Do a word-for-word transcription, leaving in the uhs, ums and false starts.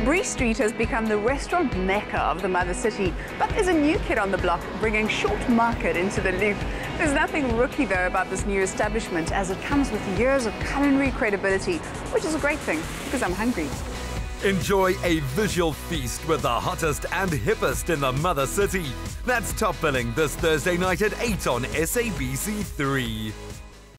Bree Street has become the restaurant mecca of the mother city, but there's a new kid on the block bringing Shortmarket into the loop. There's nothing rookie though about this new establishment, as it comes with years of culinary credibility, which is a great thing because I'm hungry. Enjoy a visual feast with the hottest and hippest in the mother city. That's Top Billing this Thursday night at eight on S A B C three.